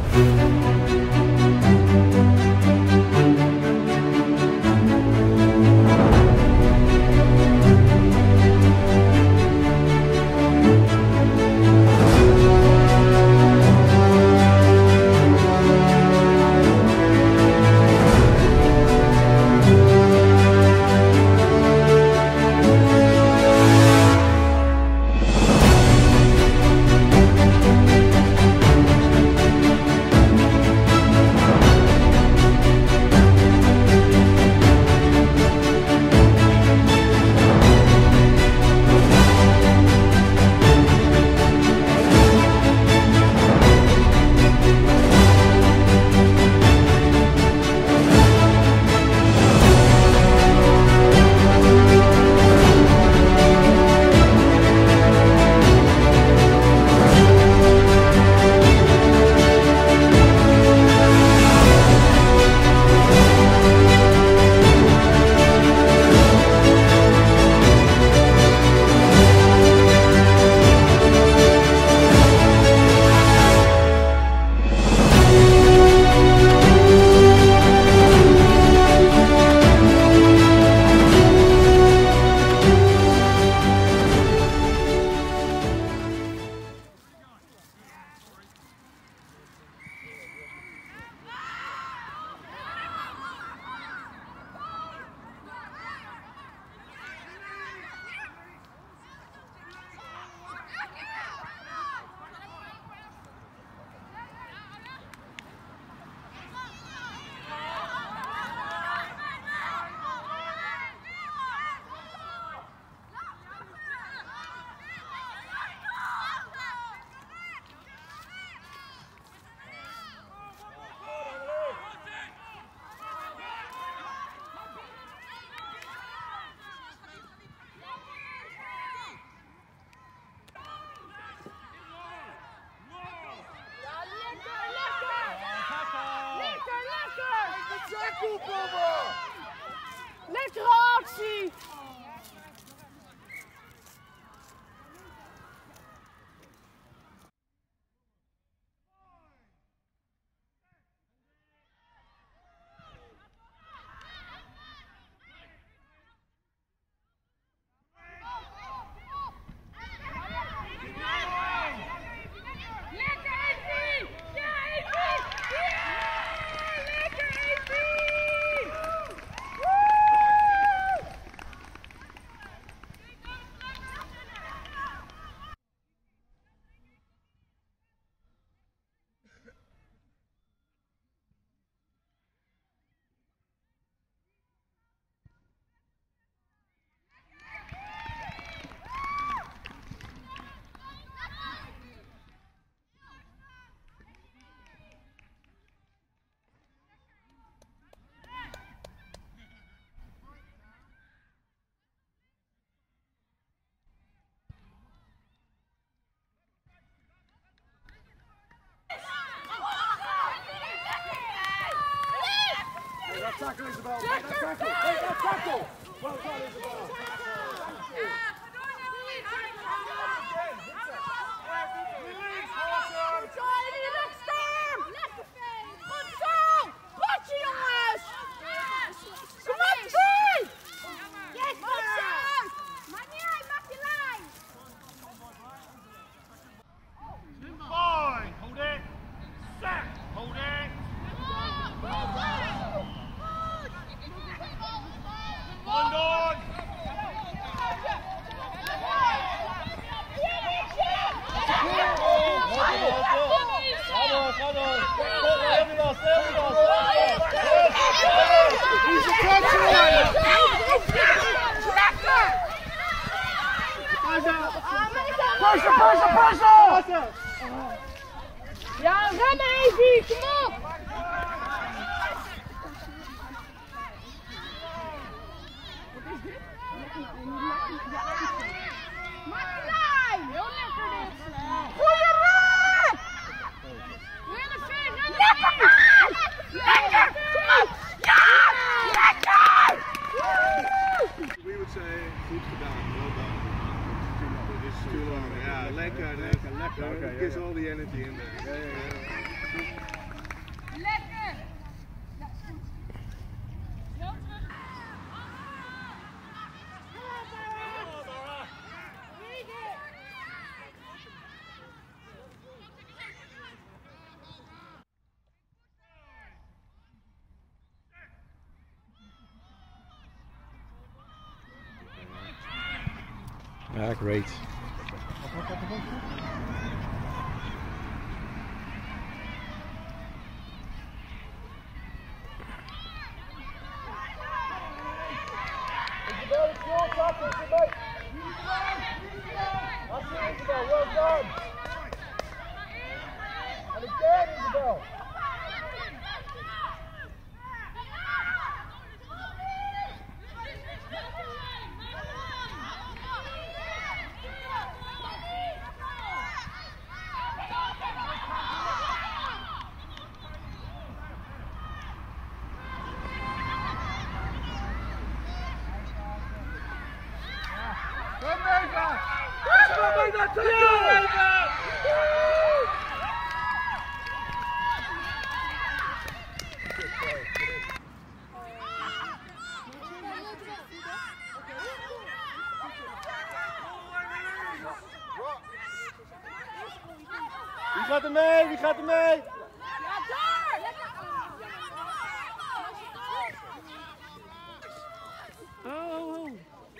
Lekkere actie! Tackle, Isabel! Take that tackle! Take that tackle! Well done, Isabel! Pressure! Ja, rennen Evie, kom op! Martijn! Heel lekker dit! Goeie raad! Lekker man! Lekker! Ja! Lekker! We would say, goed gedaan, well done. Too long, yeah, lekker. Gives all the energy in there. Yeah. Lekker! Ja, goed. Heel terug. Yeah, great. Isabel, it's your tackle, mate. That's it, Isabel. Well done. And again, Isabel. Good Nova! Isabel made that tackle! Wie gaat er mee? Wie gaat er mee? Ja, door! Lekker! Oh.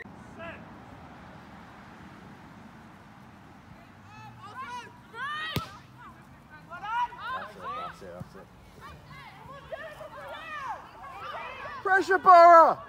That's it. Pressure, Borough!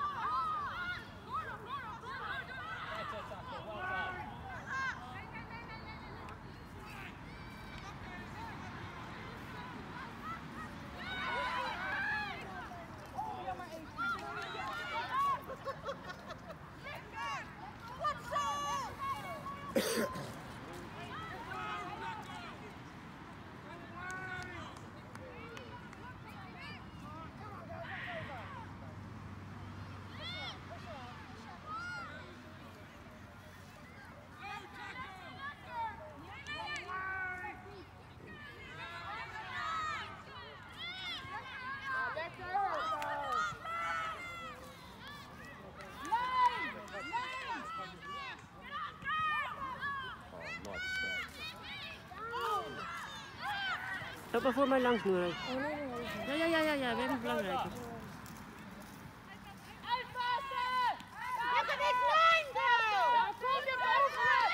Loop maar voor mij langs, Noorijk. Ja, we hebben het belangrijker. Uitpassen! Look at this line, though! Ja, kom je boven!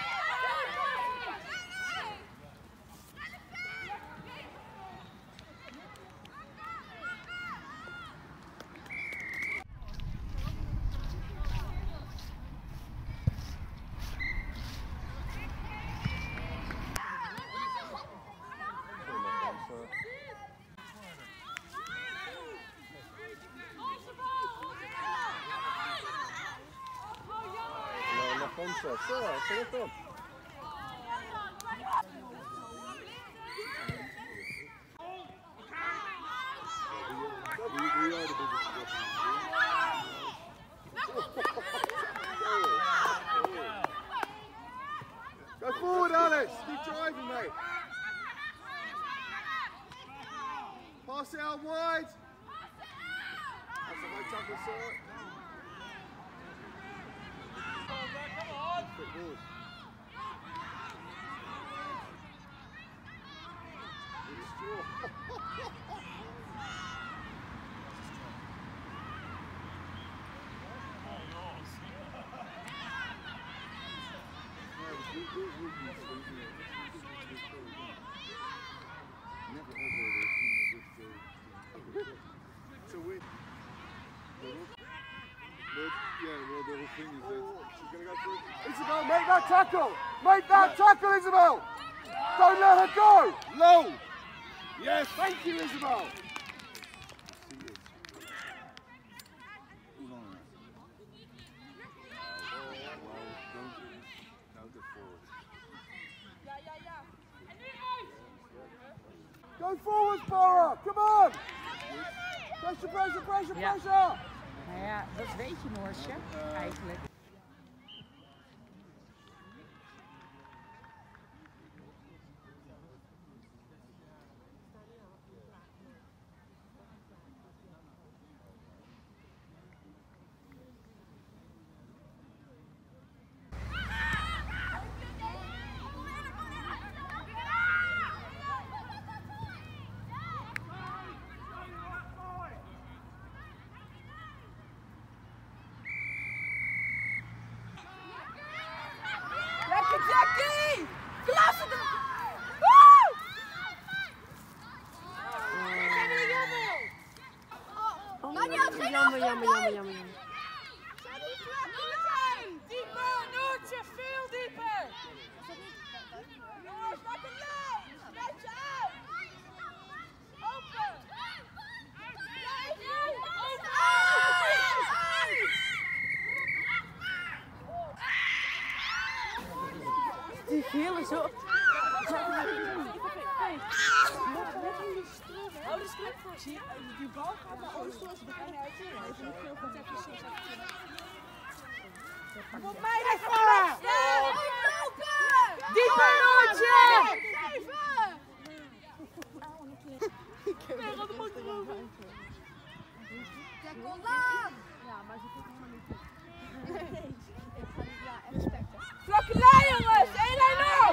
Go forward, Alex. Keep driving, mate. Pass it out wide. That's a high tackle, sir. Come on. So we. Yeah, well, the whole thing is that she's gonna go through. Isabel, make that tackle! Make that tackle, Isabel! Don't let her go! Low! Yes, thank you, Isabel! Go forward, Borough! Come on! Pressure, pressure, pressure, pressure! Nou ja, dat weet je, Noortje, eigenlijk. Jackie! Klasse! Woe! Jammer. Dieper, Noortje, veel dieper! Jongens, maak een lijn! Spreid je uit! Open! Die gele zo. Hou de strip voor. Zie je, die bal gaat naar ons toe als we bijna uitzien. Als je niet veel goed hebt gezien. Voor mij de vallen! Dieper, Noortje! Nee, dat moet erover. Vlakke lijn, jongens! Eén lijn op!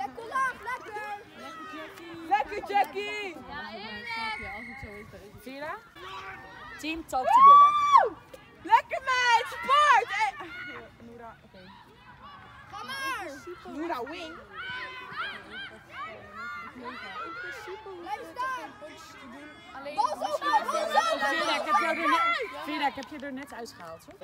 Lekker, Jackie! Zie je dat? Team talk together. Lekker meid! Sport! Noora, oké. Ga maar! Noora, wing. Blijf staan! Bal zo! Vida, ik heb je er net uitgehaald. Hoor.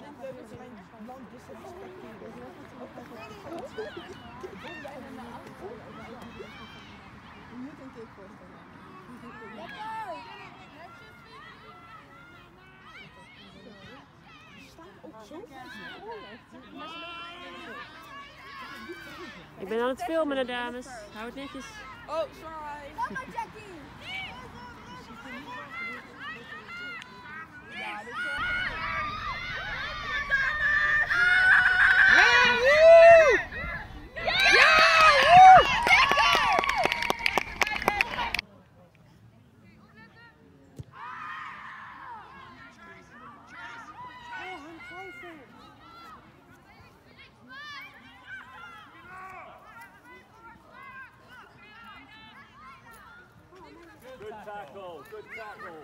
Ik ben aan het filmen, de dames. Hou het netjes. Oh, sorry. Kom maar, Jackie! Good tackle, good tackle.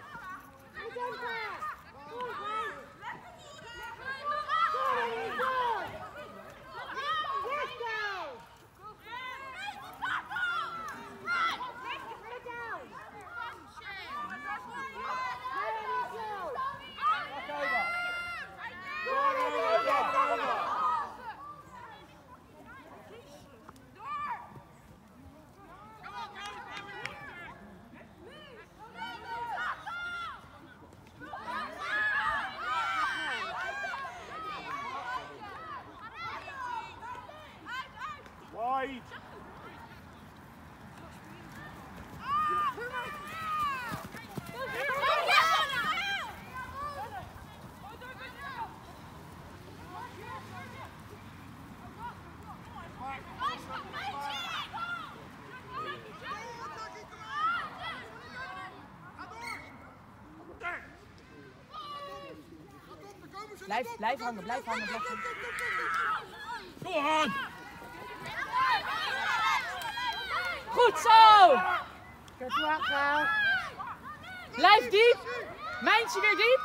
Wide. Blijf hangen. Go on. Goed zo! Blijf diep. Mijntje weer diep.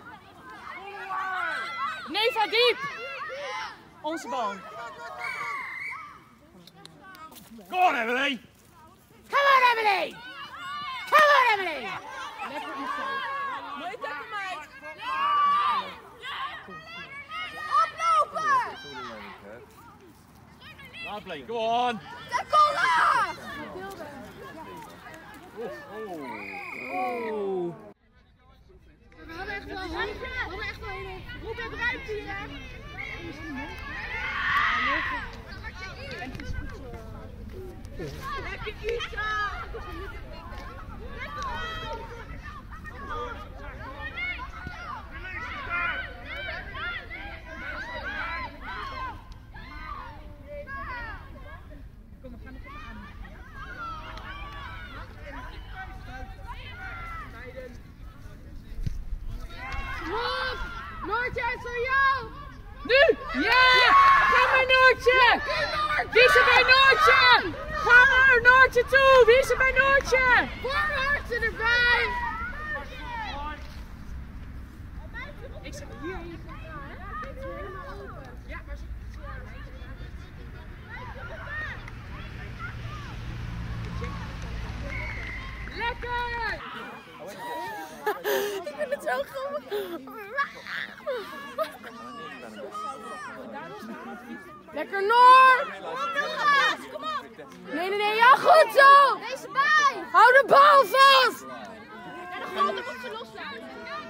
Neva diep. Onze bal. Go on, Emily. Mooi tackle, meid. Oplopen! Lovely. Go on. Tackle laag! We hadden echt wel een goed ruimte hier, hè? Lekker, Isa. Noortje, is voor jou! Nu! Ja! Ga maar Noortje! Wie is er bij Noortje? Ga maar Noortje toe! Wie is er bij Noortje? Voor Noortje erbij! Ik zeg hier. Ja, maar lekker! Ik vind het zo grappig. Lekker Noor! Kom op! Nee, ja goed zo! Deze bij! Hou de bal vast! Ja, de grond moet ze loslaten.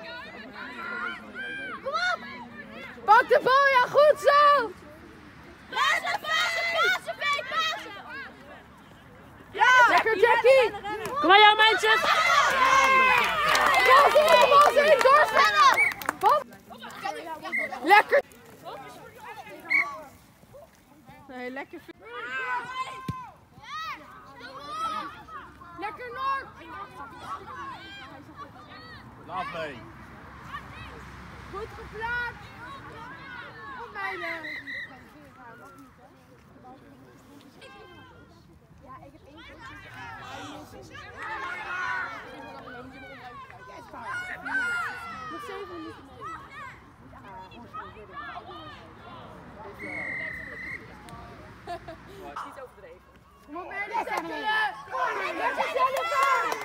Kom op! Pak de bal, ja goed zo! Pasen! Ja! Lekker Jackie! Kom maar, jouw meisjes! Bal erin, doorspelen! Lekker! Nee, lekker. Lekker Noord! Laat mee. Goed geplaatst! Op meiden! Nog 7 minuten. Niet overdreven. Kom op, meiden, tackelen! Lekker Jennifer!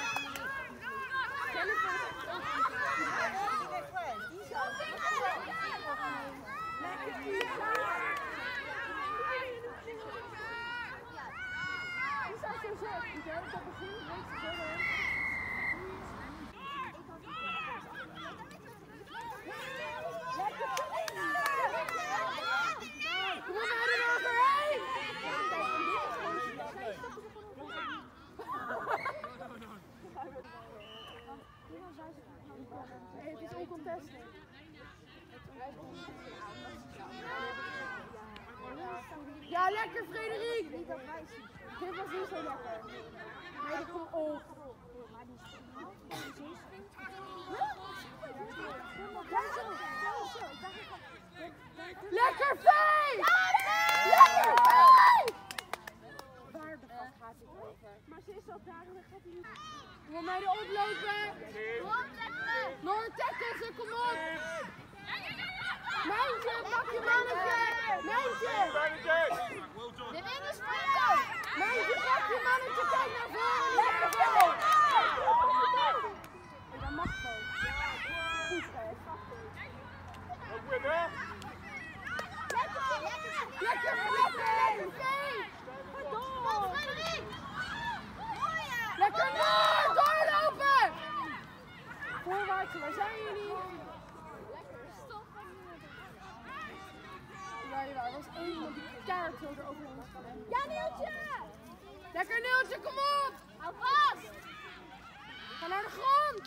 Het is oncontested. Ja, lekker Frederik! Dit was niet zo lekker. Nee, dat komt op. Lekker Vee! Lekker Vee! Waar de fuck gaat hij over? Maar ze is al daar en dan gaat hij niet. Kom op, meiden, oplopen! Noord, tackle ze, kom op! Mijntje, pak je mannetje! Mijntje! Dit is voor jou! Mijntje, pak je mannetje, kijk naar voren! Lekker Vee! Dat mag gewoon. Goed, Vee. Lekker Vee! Lekker Noord! Doorlopen! Voorwaarts, waar zijn jullie? Ja, er was één iemand die keihard zo eroverheen was. Ja, Nieltje! Lekker Nieltje, kom op! Hou vast! Ga naar de grond!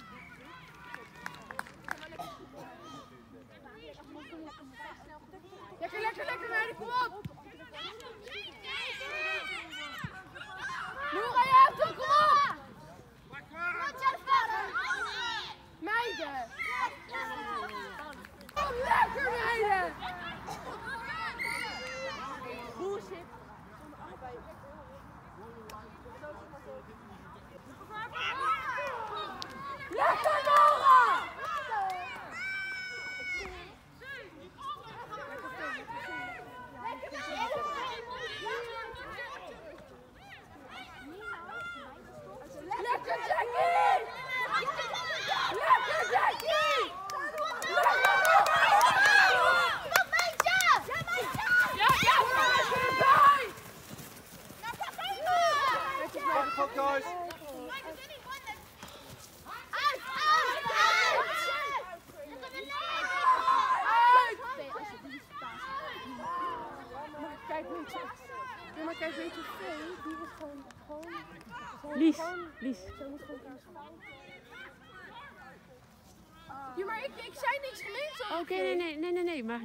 Lekker, meiden, kom op! Nu ga je af, kom op! Meiden! Oh, lekker meiden! Bullshit! Lekker Nora! Lekker Jackie! Lekker Jackie! Kom, meisje! Ja, meisje! Ja, erbij! Fuck guys. Maar kijk, weet je, Vee, die is gewoon... Lies. Zo moet gewoon aanschaffen. Ja, maar ik zei niks gemeens. Oké, nee, maar...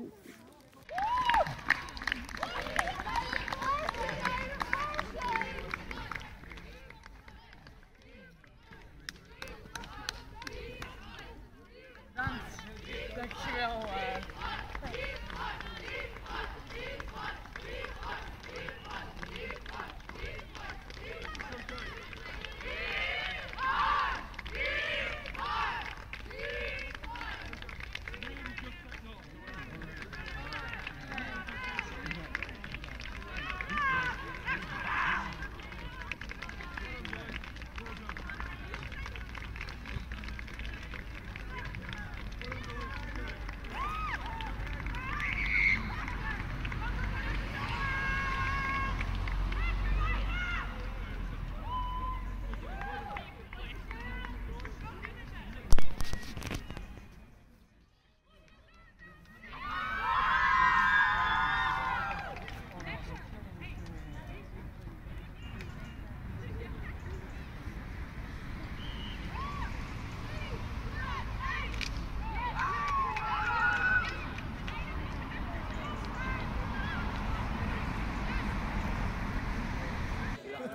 Dankjewel.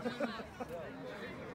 Isabel.